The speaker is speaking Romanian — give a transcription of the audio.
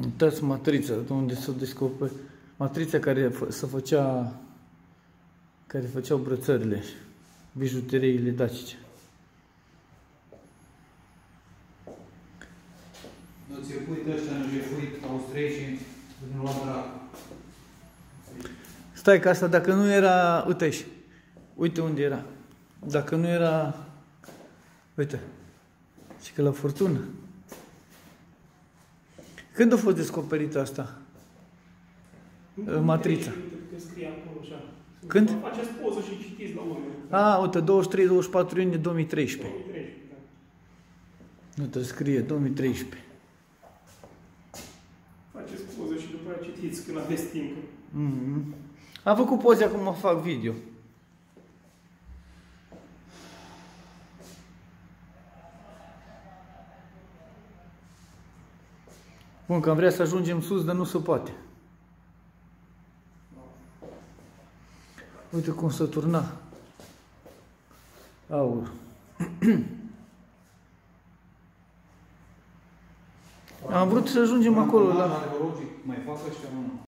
Uitați matrița, unde s-o descoperi. Matrița care se făcea, care făceau brățările, bijuteriile dacice. Nu ți-e puit ăștia, nu jefuit austriecii, nu lua dracu. Stai că asta dacă nu era, uite aici, uite unde era. Dacă nu era, uite, și că la furtună. Când a fost descoperită asta? Matrița. Când? Faceți poză și citiți la urmă. A, uite, 23-24 iunie 2013. 2013, da. Uite, scrie 2013. Faceți poză și după aceea citiți când aveți timp. Am făcut poze, acum fac video. Bun, că am vrea să ajungem sus, dar nu se poate. Uite cum se turna aur. Am vrut să ajungem acolo la... Mai fac ăștia, nu?